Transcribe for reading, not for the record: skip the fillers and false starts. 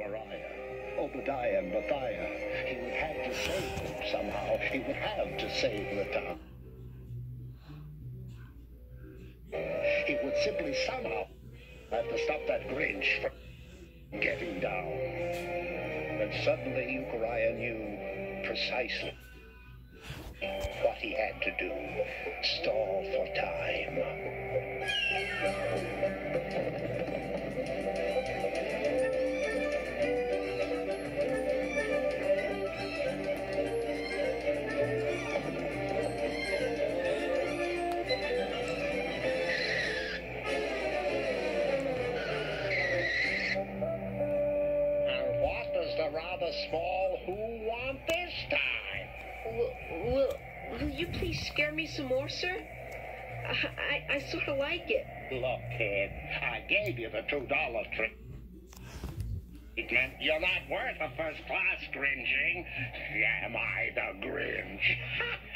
Mariah, Obadiah, and Matthiah. He would have to save them somehow. He would have to save the town. He would simply somehow have to stop that Grinch from getting down. And suddenly Euchariah knew precisely what he had to do. Stall for time. Rather small who want this time? Will you please scare me some more, sir? I sort of like it. Look, kid, I gave you the $2 treatment. You're not worth a first-class Gringing. Am I the Grinch?